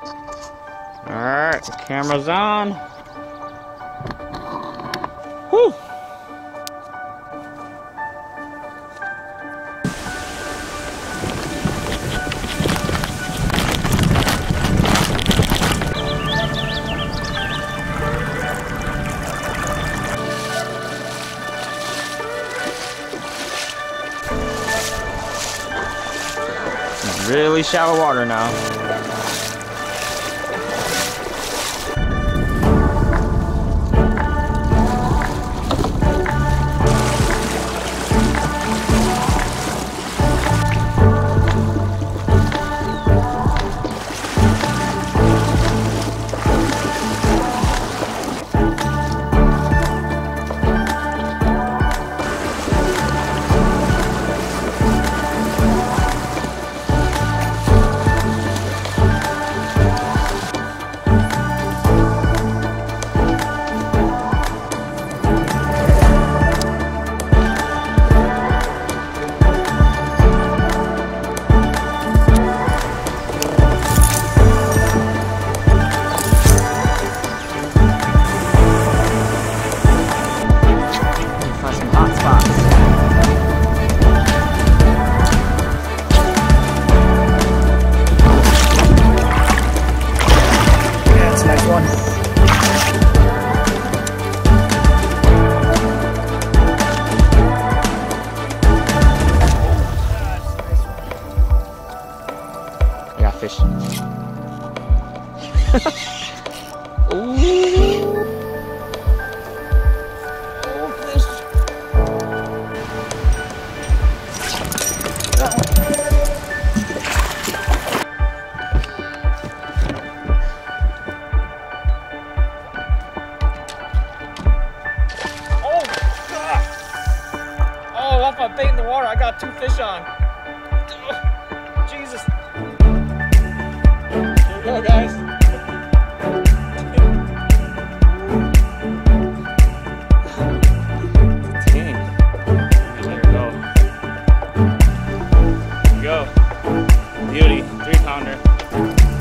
Alright, the camera's on. Whew. Really shallow water now. Fish. Ooh. Oh, fish. That one. Oh, God. Oh, off my bait in the water, I got 2 fish on. Oh, Jesus. Go, guys. Dang. There we go. There we go. Beauty, 3-pounder.